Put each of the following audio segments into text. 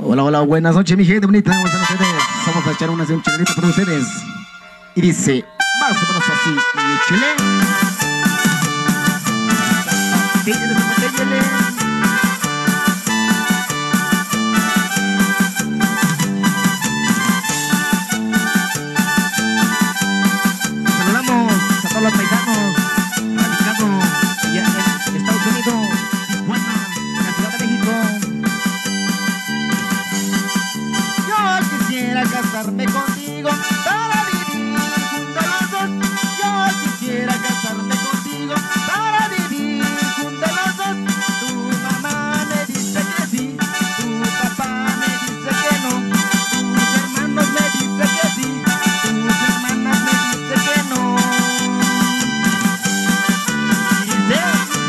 Hola, hola, buenas noches, mi gente bonita. ¿Cómo están ustedes? Vamos a echar una chilenita para ustedes. Y dice, más o menos así. Y chile. Saludamos a todos los paisanos radicados allá en Estados Unidos, Tijuana, en la Ciudad de México. Yo quisiera casarme contigo para vivir juntos los dos. Yo quisiera casarme contigo para vivir juntos los dos. Tu mamá me dice que sí, tu papá me dice que no, tus hermanos me dicen que sí, tus hermanas me dicen que no. Y dice,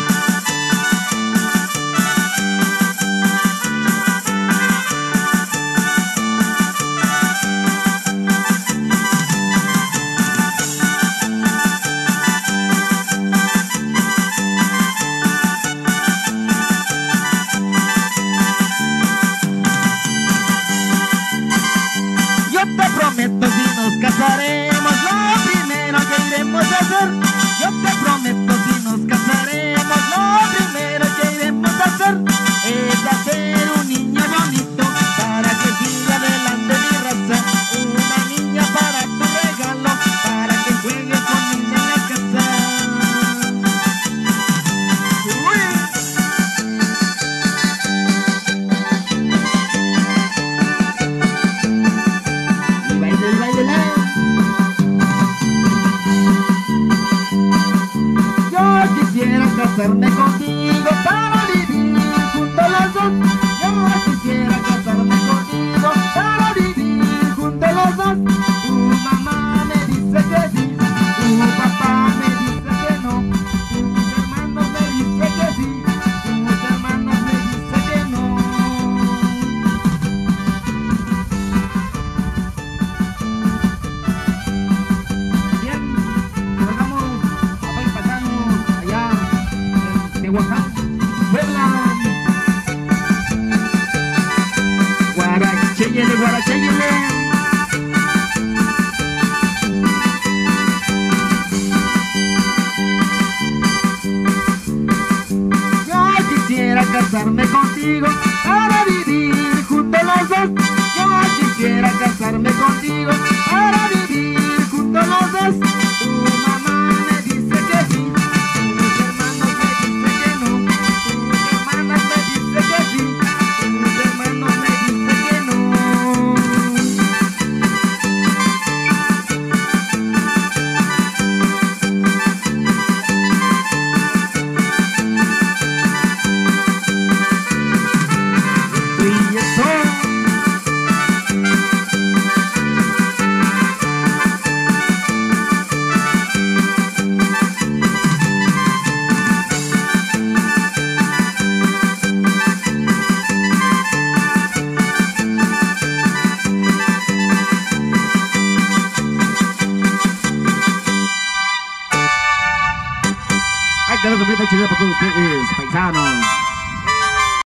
yo te prometo si nos casaremos, lo primero que iremos a hacer. Yo te prometo si nos casaremos, lo primero que iremos a hacer es hacer un niño bonito para que siga adelante mi raza. Una niña para tu regalo, para que juegue conmigo en la casa. Uy. Y baile. Yo quisiera casarme contigo para vivir juntos los dos. Yo quisiera casarme contigo para vivir juntos los dos. Tu mamá me dice que sí, tu papá me dice que no, tus hermanos me dicen que sí, tus hermanas me dicen que no. Bien, saludamos a todos los paisanos allá de Oaxaca, Puebla. Guaracheyele, guaracheyele. Yo quisiera casarme contigo para vivir juntos los dos. Yo quisiera casarme contigo para vivir juntos los dos. Tu mamá me dice que sí, tus hermanos me dicen que no, tus hermanas me dicen que sí, tus hermanos me dicen que no. Y eso. Ay, quedó completa chile para todos ustedes, paisanos.